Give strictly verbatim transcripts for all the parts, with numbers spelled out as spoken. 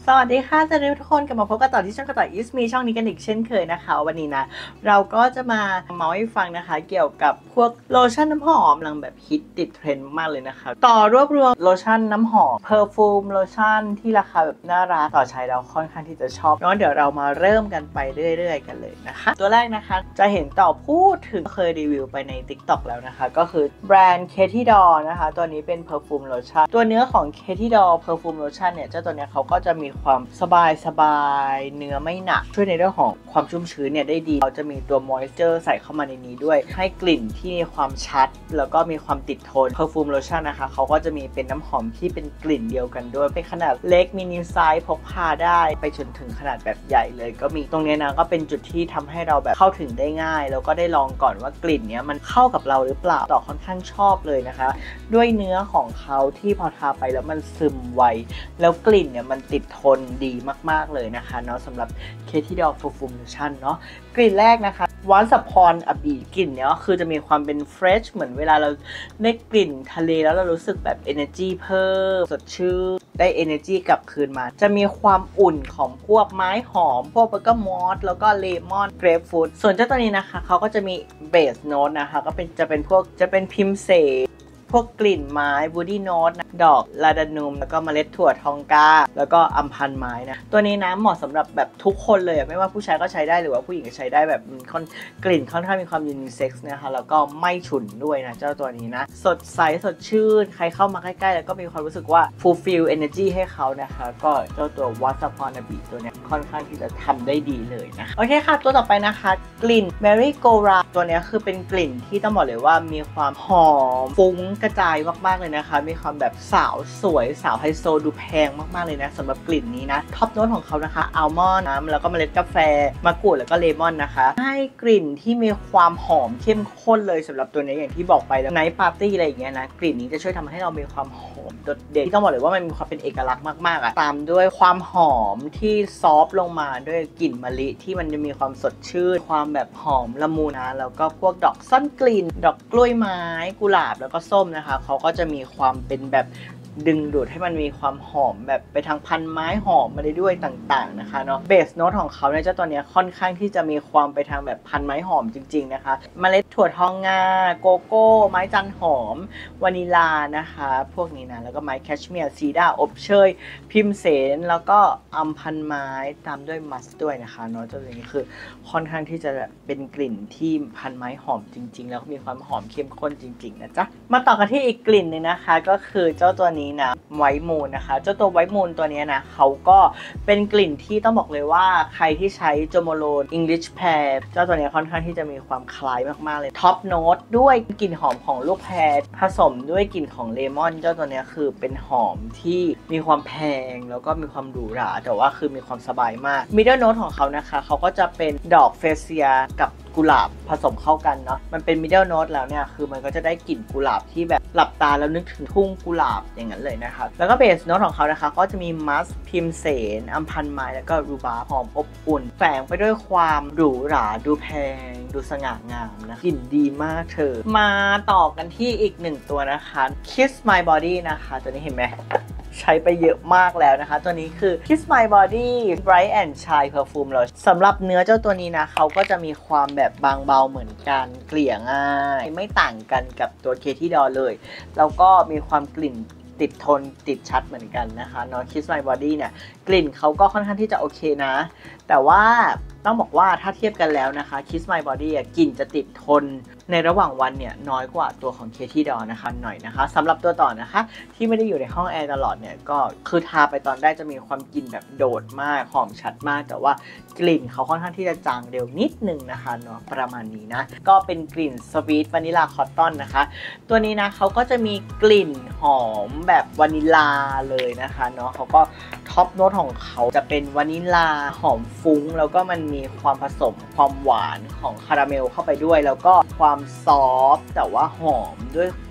สวัสดีค่ะสวัสดีทุกคนกลับมาพบกันต่อที่ช่องกระต่ายอิสมีช่องนี้กันอีกเช่นเคยนะคะวันนี้นะเราก็จะมาเมาให้ฟังนะคะเกี่ยวกับพวกโลชั่นน้ำหอมกำลังแบบฮิตติดเทรนด์มากเลยนะคะต่อรวบรวมโลชั่นน้ำหอมเพอร์ฟูมโลชั่นที่ราคาแบบน่ารักต่อใช้แล้วค่อนข้างที่จะชอบงั้นเดี๋ยวเรามาเริ่มกันไปเรื่อยๆกันเลยนะคะตัวแรกนะคะจะเห็นต่อพูดถึงเคยรีวิวไปใน ติ๊กต็อก แล้วนะคะก็คือแบรนด์ Katy Doll นะคะตัวนี้เป็นเพอร์ฟูมโลชั่นตัวเนื้อของ Katy Doll เพอร์ฟูมโลชั่นเนี่ยเจ้าตัวเนี้ยเขาก็จะมีความสบายสบายเนื้อไม่หนักช่วยในเรื่องของความชุ่มชื้นเนี่ยได้ดีเราจะมีตัวมอยส์เจอร์ใส่เข้ามาในนี้ด้วยให้กลิ่นที่มีความชัดแล้วก็มีความติดทนเพอร์ฟูมโลชั่นนะคะเขาก็จะมีเป็นน้ำหอมที่เป็นกลิ่นเดียวกันด้วยเป็นขนาดเล็กมินิไซส์พกพาได้ไปจนถึงขนาดแบบใหญ่เลยก็มีตรงนี้นะก็เป็นจุดที่ทำให้เราแบบเข้าถึงได้ง่ายแล้วก็ได้ลองก่อนว่ากลิ่นเนี้ยมันเข้ากับเราหรือเปล่าต่อค่อนข้างชอบเลยนะคะด้วยเนื้อของเขาที่พอทาไปแล้วมันซึมไวแล้วกลิ่นเนี่ยมันติดทนดีมากๆเลยนะคะเนาะสำหรับ Katy Doll Perfume Lotion เนาะกลิ่นแรกนะคะ Once Upon a Beach กลิ่นเนี้ยคือจะมีความเป็น fresh เหมือนเวลาเราได้กลิ่นทะเลแล้วเรารู้สึกแบบ energy เพิ่มสดชื่นได้ energy กลับคืนมาจะมีความอุ่นของพวกไม้หอมพวกเบอร์เกอร์มอสแล้วก็เลมอนเกรปฟรุตส่วนเจ้าตัวนี้นะคะเขาก็จะมีเบสโน้ตนะคะก็เป็นจะเป็นพวกจะเป็นพิมเสพวกกลิ่นไม้วูดี้โน้ตดอกลาดานุมแล้วก็เมล็ดถั่วทองกาแล้วก็อัมพันไม้นะตัวนี้นะเหมาะสำหรับแบบทุกคนเลยไม่ว่าผู้ชายก็ใช้ได้หรือว่าผู้หญิงก็ใช้ได้แบบค่อนกลิ่นค่อนข้างมีความยูนิเซ็กซ์นะคะแล้วก็ไม่ฉุนด้วยนะเจ้าตัวนี้นะสดใสสดชื่นใครเข้ามาใกล้ๆแล้วก็มีความรู้สึกว่า fulfill energy ให้เขานะคะก็เจ้าตัว Once Upon a Beach ตัวนี้ค่อนข้างที่จะทำได้ดีเลยนะโอเคค่ะตัวต่อไปนะคะกลิ่น Merry Go Round ตัวนี้คือเป็นกลิ่นที่ต้องบอกเลยว่ามีความหอมฟุ้งกระจายมากๆเลยนะคะมีความแบบสาวสวยสาวไฮโซดูแพงมากๆเลยนะสำหรับกลิ่นนี้นะท็อปโน้ตของเขานะคะอัลมอนด์น้ำแล้วก็เมล็ดกาแฟมะกรูดแล้วก็เลมอนนะคะให้กลิ่นที่มีความหอมเข้มข้นเลยสำหรับตัวนี้อย่างที่บอกไปแล้วไนท์ปาร์ตี้อะไรอย่างเงี้ยนะกลิ่นนี้จะช่วยทำให้เรามีความหอมโดดเด่นที่ต้องบอกเลยว่ามันมีความเป็นเอกลักษณ์มากๆอ่ะตามด้วยความหอมที่ซอฟลงมาด้วยกลิ่นมะลิที่มันจะมีความสดชื่นความแบบหอมละมุนนะแล้วก็พวกดอกซ่อนกลิ่นดอกกล้วยไม้กุหลาบแล้วก็ส้มนะคะเขาก็จะมีความเป็นแบบดึงดูดให้มันมีความหอมแบบไปทางพันไม้หอมมาได้ด้วยต่างๆนะคะเนาะเบสโน้ตของเขาเนี่ยเจ้าตัวเนี้ยค่อนข้างที่จะมีความไปทางแบบพันไม้หอมจริงๆนะคะเมล็ดถั่วทองงาโกโก้ไม้จันหอมวานิลานะคะพวกนี้นะแล้วก็ไม้แคชเมียร์ซีดาอบเชยพิมเสนแล้วก็อัมพันไม้ตามด้วยมัสด้วยนะคะเนาะเจ้าตัวนี้คือค่อนข้างที่จะเป็นกลิ่นที่พันไม้หอมจริงๆแล้วมีความหอมเข้มข้นจริงๆนะจ๊ะมาต่อกันที่อีกกลิ่นนึงนะคะก็คือเจ้าตัวนี้นะไวท์มูนนะคะเจ้าตัวไวท์มูนตัวนี้นะเขาก็เป็นกลิ่นที่ต้องบอกเลยว่าใครที่ใช้โจโมโลน English Pear เจ้าตัวนี้ค่อนข้างที่จะมีความคล้ายมากๆเลยท็อปโน้ตด้วยกลิ่นหอมของลูกแพรผสมด้วยกลิ่นของเลมอนเจ้าตัวนี้คือเป็นหอมที่มีความแพงแล้วก็มีความหรูหราแต่ว่าคือมีความสบายมากมิดเดิลโน้ตของเขานะคะเขาก็จะเป็นดอกเฟเซียกับกุหลาบผสมเข้ากันเนาะมันเป็นมิดเดิลโน้ตแล้วเนี่ยคือมันก็จะได้กลิ่นกุหลาบที่แบบหลับตาแล้วนึกถึงทุ่งกุหลาบอย่างนั้นเลยนะคะแล้วก็เบสโน้ตของเขานะคะก็จะมีมัสพิมเสนอัมพันไม้แล้วก็รูบาร์หอมอบอุ่นแฝงไปด้วยความหรูหราดูแพงดูสง่างามนะกลิ่นดีมากเธอมาต่อกันที่อีกหนึ่งตัวนะคะ Kiss My Body นะคะตัวนี้เห็นไหมใช้ไปเยอะมากแล้วนะคะตัวนี้คือ Kiss My Body Bright and Shine Perfume Lotion สำหรับเนื้อเจ้าตัวนี้นะเขาก็จะมีความแบบบางเบาเหมือนกันเกลี่ยง่ายไม่ต่างกันกับตัว Katy Doll เลยแล้วก็มีความกลิ่นติดทนติดชัดเหมือนกันนะคะเนาะ Kiss My Body เนี่ยกลิ่นเขาก็ค่อนข้างที่จะโอเคนะแต่ว่าต้องบอกว่าถ้าเทียบกันแล้วนะคะ Kiss My Body อ่ะกลิ่นจะติดทนในระหว่างวันเนี่ยน้อยกว่าตัวของ Katy Doll นะคะหน่อยนะคะสำหรับตัวต่อนะคะที่ไม่ได้อยู่ในห้องแอร์ตลอดเนี่ยก็คือทาไปตอนแรกจะมีความกลิ่นแบบโดดมากหอมชัดมากแต่ว่ากลิ่นเขาค่อนข้างที่จะจางเร็วนิดนึงนะคะเนาะประมาณนี้นะก็เป็นกลิ่นสวีทวานิลาคอตตอนนะคะตัวนี้นะเขาก็จะมีกลิ่นหอมแบบวานิลาเลยนะคะเนาะเขาก็ท็อปโน้ตของเขาจะเป็นวานิลาหอมฟุ้งแล้วก็มันมีความผสมความหวานของคาราเมลเข้าไปด้วยแล้วก็ความซอฟต์แต่ว่าหอมด้วย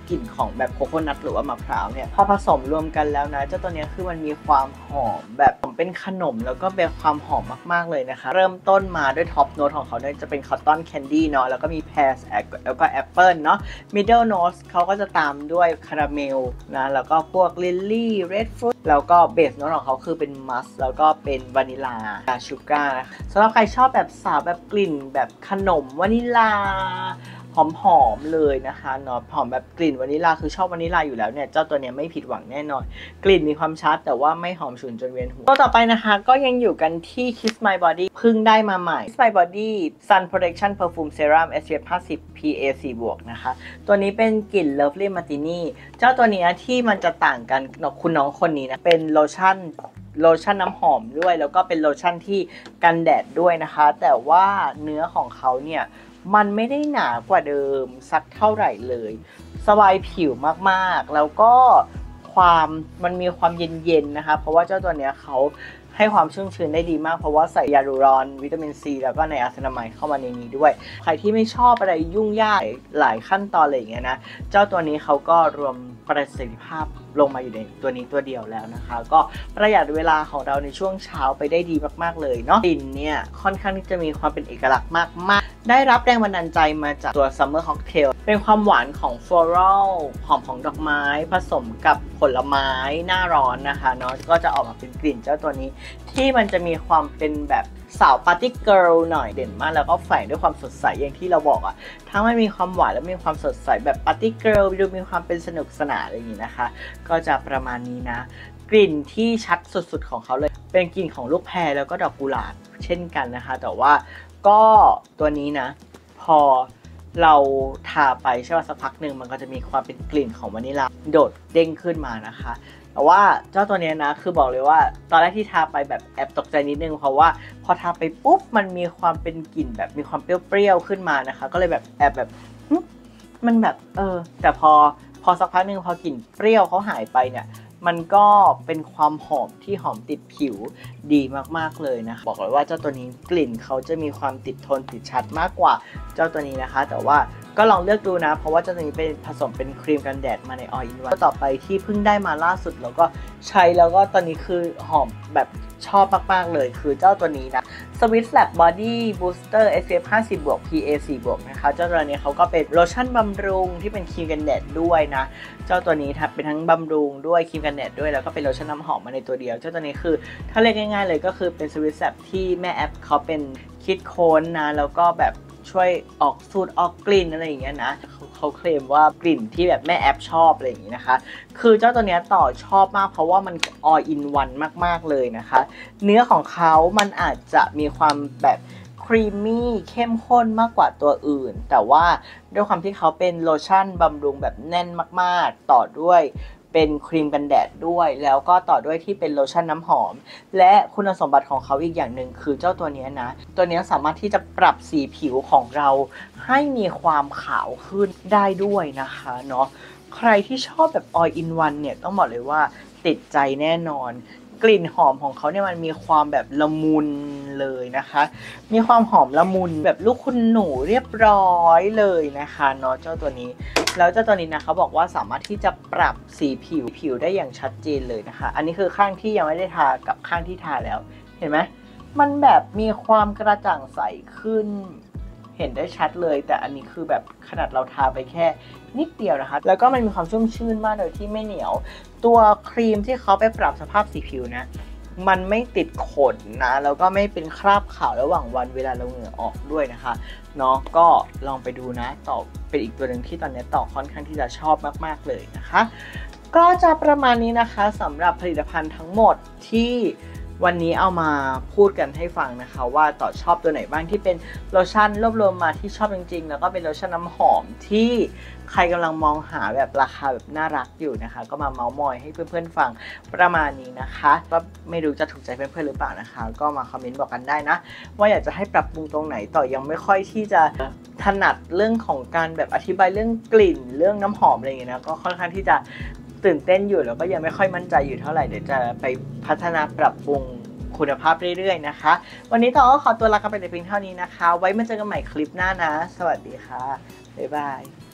กลิ่นของแบบโคโคนัทหรือว่ามะพร้าวเนี่ยพอผสมรวมกันแล้วนะเจ้าตัวนี้คือมันมีความหอมแบบเป็นขนมแล้วก็เป็นความหอมมากๆเลยนะคะเริ่มต้นมาด้วยท็อปโน้ตของเขาเนี่ยจะเป็นคอตตอนแคนดี้เนาะแล้วก็มีแพรสแล้วก็แอปเปิลเนาะมิดเดิลโน้ตเขาก็จะตามด้วยคาราเมลนะแล้วก็พวกลิลลี่เรดฟรุตแล้วก็เบสโน้ตของเขาคือเป็นมัสแล้วก็เป็นวานิลาชูการ์สำหรับใครชอบแบบสาวแบบกลิ่นแบบขนมวานิลาหอมๆเลยนะคะเนาะหอมแบบกลิ่นวานิลาคือชอบวานิลาอยู่แล้วเนี่ยเจ้าตัวเนี้ยไม่ผิดหวังแน่นอนกลิ่นมีความชัดแต่ว่าไม่หอมฉุนจนเวียนหัวตัวต่อไปนะคะก็ยังอยู่กันที่ Kiss My Body เพิ่งได้มาใหม่ Kiss My Body Sun Protection Perfume Serum เอส พี เอฟ ห้าสิบ พี เอ โฟร์ บวกนะคะตัวนี้เป็นกลิ่น Lovely Martini เจ้าตัวนี้ที่มันจะต่างกันคุณน้องคนนี้นะเป็นโลชั่นโลชั่นน้ำหอมด้วยแล้วก็เป็นโลชั่นที่กันแดดด้วยนะคะแต่ว่าเนื้อของเขาเนี่ยมันไม่ได้หนากว่าเดิมสักเท่าไหร่เลยสบายผิวมากๆแล้วก็ความมันมีความเย็นๆนะคะเพราะว่าเจ้าตัวเนี้ยเขาให้ความชุ่มชื้นได้ดีมากเพราะว่าใส่ยาลูรอนวิตามินซีแล้วก็ในอะซินามายเข้ามาในนี้ด้วยใครที่ไม่ชอบอะไรยุ่งยากหลายขั้นตอนอะไรอย่างเงี้ยนะเจ้าตัวนี้เขาก็รวมประสิทธิภาพลงมาอยู่ในตัวนี้ตัวเดียวแล้วนะคะก็ประหยัดเวลาของเราในช่วงเช้าไปได้ดีมากๆเลยเนาะกลิ่นเนี่ยค่อนข้างที่จะมีความเป็นเอกลักษณ์มากๆได้รับแรงบันดาลใจมาจากตัว Summer Cocktail เป็นความหวานของ Floral หอมของดอกไม้ผสมกับผลไม้หน้าร้อนนะคะเนาะก็จะออกมาเป็นกลิ่นเจ้าตัวนี้ที่มันจะมีความเป็นแบบสาวปาร์ตี้เกิร์ลหน่อยเด่นมากแล้วก็แฝงด้วยความสดใสอย่างที่เราบอกอะทั้งมันมีความหวานและมีความสดใสแบบปาร์ตี้เกิร์ลดูมีความเป็นสนุกสนานอะไรอย่างนี้นะคะก็จะประมาณนี้นะกลิ่นที่ชัดสุดๆของเขาเลยเป็นกลิ่นของลูกแพรแล้วก็ดอกกุหลาบเช่นกันนะคะแต่ว่าก็ตัวนี้นะพอเราทาไปใช่ป่ะสักพักหนึ่งมันก็จะมีความเป็นกลิ่นของวานิลลาโดดเด้งขึ้นมานะคะแต่ว่าเจ้าตัวนี้นะคือบอกเลยว่าตอนแรกที่ทาไปแบบแอบตกใจนิดนึงเพราะว่าพอทาไปปุ๊บมันมีความเป็นกลิ่นแบบมีความเปรี้ยวๆขึ้นมานะคะก็เลยแบบแอบแบบมันแบบเออแต่พอพอสักพักหนึ่งพอกลิ่นเปรี้ยวเขาหายไปเนี่ยมันก็เป็นความหอมที่หอมติดผิวดีมากๆเลยนะคะบอกเลยว่าเจ้าตัวนี้กลิ่นเขาจะมีความติดทนติดชัดมากกว่าเจ้าตัวนี้นะคะแต่ว่าก็ลองเลือกดูนะเพราะว่าเจ้าตัวนี้เป็นผสมเป็นครีมกันแดดมาใน All in One ต่อไปที่เพิ่งได้มาล่าสุดแล้วก็ใช้แล้วก็ตอนนี้คือหอมแบบชอบมากๆเลยคือเจ้าตัวนี้นะ Swiss Lab Body Booster เอส พี เอฟ ห้าสิบ บวก พี เอ โฟร์ บวกนะคะเจ้าตัวนี้เขาก็เป็นโลชั่นบำรุงที่เป็นครีมกันแดดด้วยนะเจ้าตัวนี้เป็นทั้งบำรุงด้วยครีมกันแดดด้วยแล้วก็เป็นโลชั่นน้ำหอมมาในตัวเดียวเจ้าตัวนี้คือถ้าเรียกง่ายๆเลยก็คือเป็น Swiss Lab ที่แม่แอปเขาเป็นคิดค้นนะแล้วก็แบบช่วยออกสูตรออกกลิ่นอะไรอย่างเงี้ยนะเขาเคลมว่ากลิ่นที่แบบแม่แอปชอบอะไรอย่างงี้นะคะคือเจ้าตัวเนี้ยต่อชอบมากเพราะว่ามัน all in one มากๆเลยนะคะเนื้อของเขามันอาจจะมีความแบบครีมมี่เข้มข้นมากกว่าตัวอื่นแต่ว่าด้วยความที่เขาเป็นโลชั่นบำรุงแบบแน่นมากๆต่อด้วยเป็นครีมกันแดดด้วยแล้วก็ต่อด้วยที่เป็นโลชั่นน้ำหอมและคุณสมบัติของเขาอีกอย่างหนึ่งคือเจ้าตัวนี้นะตัวนี้สามารถที่จะปรับสีผิวของเราให้มีความขาวขึ้นได้ด้วยนะคะเนาะใครที่ชอบแบบ all in one เนี่ยต้องบอกเลยว่าติดใจแน่นอนกลิ่นหอมของเขาเนี่ยมันมีความแบบละมุนเลยนะคะมีความหอมละมุนแบบลูกคุณหนูเรียบร้อยเลยนะคะเนาะเจ้าตัวนี้แล้วเจ้าตัวนี้นะเขาบอกว่าสามารถที่จะปรับสีผิวผิวได้อย่างชัดเจนเลยนะคะอันนี้คือข้างที่ยังไม่ได้ทากับข้างที่ทาแล้วเห็นไหมมันแบบมีความกระจ่างใสขึ้นเห็นได้ชัดเลยแต่อันนี้คือแบบขนาดเราทาไปแค่นิดเดียวนะคะแล้วก็มันมีความชุ่มชื่นมากโดยที่ไม่เหนียวตัวครีมที่เขาไปปรับสภาพสีผิวนะมันไม่ติดขนนะแล้วก็ไม่เป็นคราบขาวระหว่างวันเวลาเราเหงื่อออกด้วยนะคะเนาะก็ลองไปดูนะต่อเป็นอีกตัวหนึ่งที่ตอนนี้ต่อค่อนข้างที่จะชอบมากๆเลยนะคะก็จะประมาณนี้นะคะสำหรับผลิตภัณฑ์ทั้งหมดที่วันนี้เอามาพูดกันให้ฟังนะคะว่าต่อชอบตัวไหนบ้างที่เป็นโลชั่นรวบรวมมาที่ชอบจริงๆแล้วก็เป็นโลชั่นน้ำหอมที่ใครกำลังมองหาแบบราคาแบบน่ารักอยู่นะคะก็มาเมาส์มอยให้เพื่อนๆฟังประมาณนี้นะคะก็ไม่รู้จะถูกใจเพื่อนๆหรือเปล่านะคะก็มาคอมเมนต์บอกกันได้นะว่าอยากจะให้ปรับปรุงตรงไหนต่อยังไม่ค่อยที่จะถนัดเรื่องของการแบบอธิบายเรื่องกลิ่นเรื่องน้ำหอมอะไรอย่างเงี้ยนะก็ค่อนข้างที่จะตื่นเต้นอยู่แล้วก็ยังไม่ค่อยมั่นใจอยู่เท่าไหร่เดี๋ยวจะไปพัฒนาปรับปรุงคุณภาพเรื่อยๆนะคะวันนี้ต่อก็ขอตัวลากันไปแต่เพียงเท่านี้นะคะไว้มาเจอกันใหม่คลิปหน้านะสวัสดีค่ะบ๊ายบาย